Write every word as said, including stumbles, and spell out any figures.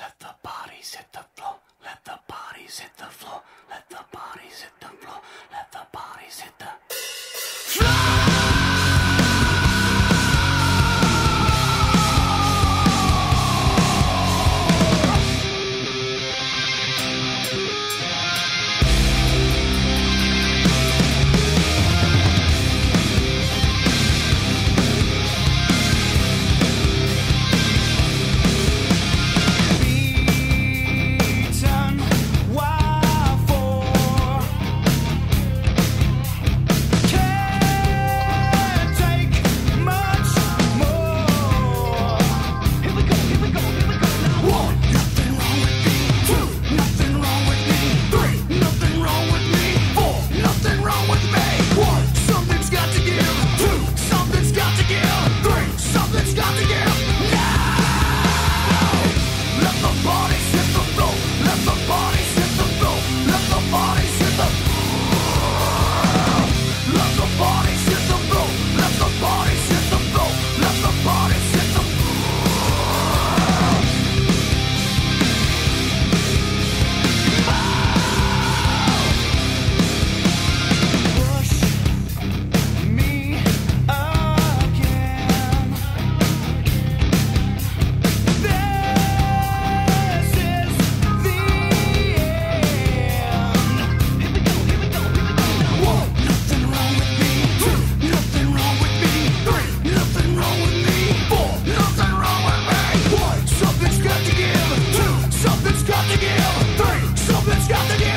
Let the bodies hit the floor. Let the bodies hit the floor. Let the bodies hit the floor. Let the bodies hit the floor. Something's got to give. Three, something's got to give.